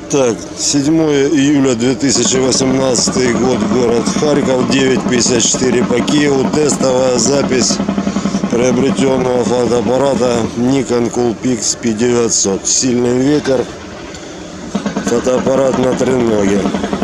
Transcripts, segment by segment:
Так, 7 июля 2018 год, город Харьков, 9:54 по Киеву. Тестовая запись приобретенного фотоаппарата Nikon Coolpix P900. Сильный ветер, фотоаппарат на треноге.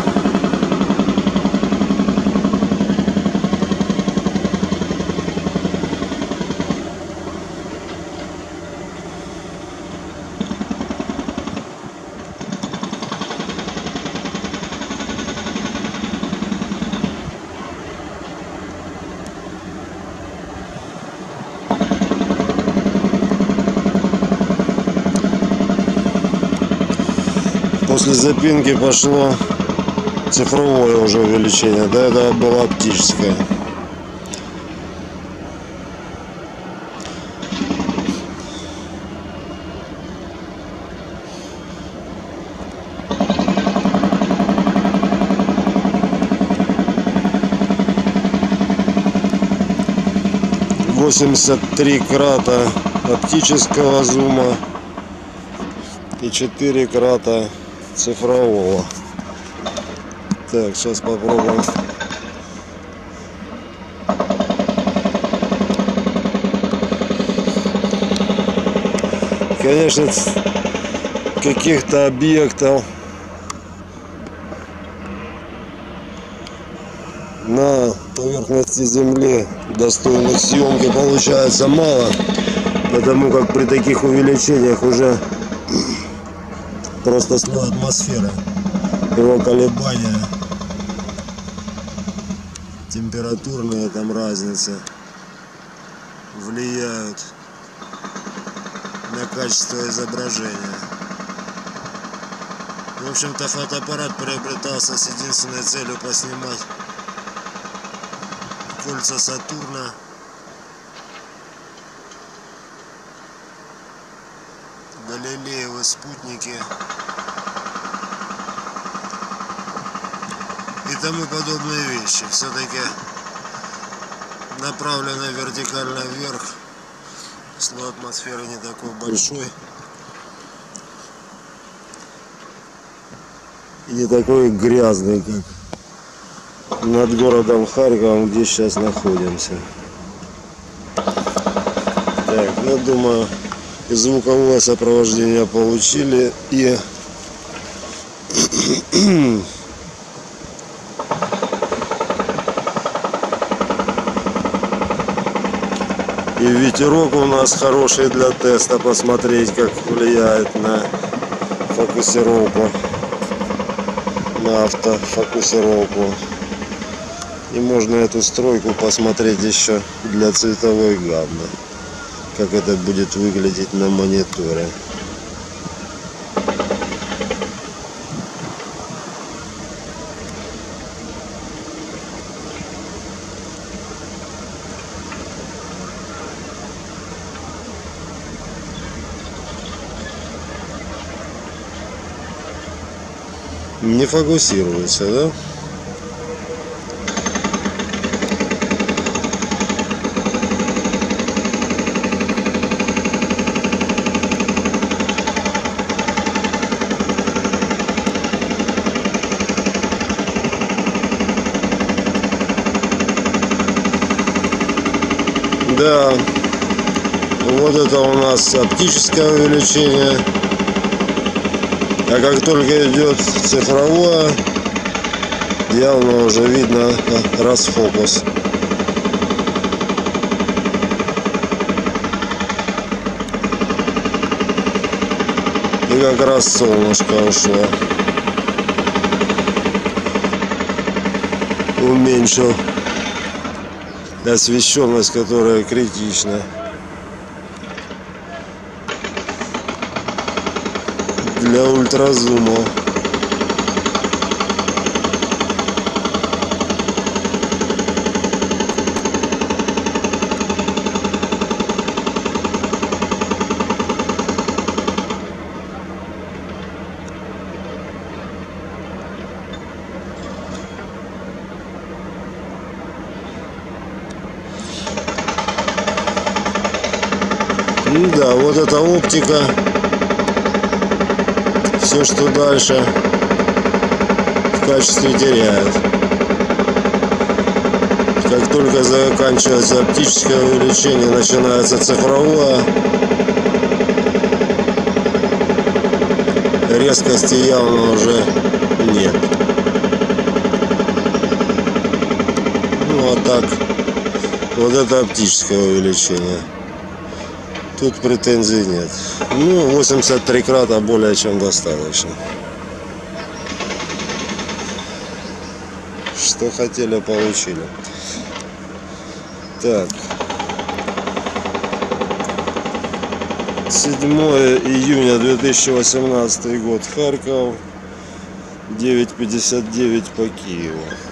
После запинки пошло цифровое уже увеличение, до этого было оптическое. «83 крата оптического зума и 4 крата цифрового». Так, сейчас попробуем. Конечно, каких-то объектов на поверхности Земли, достойных съемки, получается мало, потому как при таких увеличениях уже просто слой атмосферы, его колебания, температурные там разницы влияют на качество изображения. В общем-то, фотоаппарат приобретался с единственной целью поснимать кольца Сатурна, Галилеевы спутники и тому подобные вещи. Все-таки направлено вертикально вверх, слой атмосферы не такой большой и не такой грязный, как над городом Харьковом, где сейчас находимся. Так, ну, думаю, и звуковое сопровождение получили, и ветерок у нас хороший для теста, посмотреть, как влияет на фокусировку, на автофокусировку. И можно эту стройку посмотреть еще для цветовой гаммы, как это будет выглядеть на мониторе. Не фокусируется, да? Да, вот это у нас оптическое увеличение. А как только идет цифровое, явно уже видно расфокус. И как раз солнышко ушло. Уменьшил освещенность, которая критична. Для ультразума. Да, вот эта оптика Все, что дальше, в качестве теряет. Как только заканчивается оптическое увеличение, начинается цифровое. Резкости явно уже нет. Ну а так, вот это оптическое увеличение. Тут претензий нет. Ну, 83 крата более чем достаточно. Что хотели, получили. Так. 7 июня 2018 год. Харьков. 9:59 по Киеву.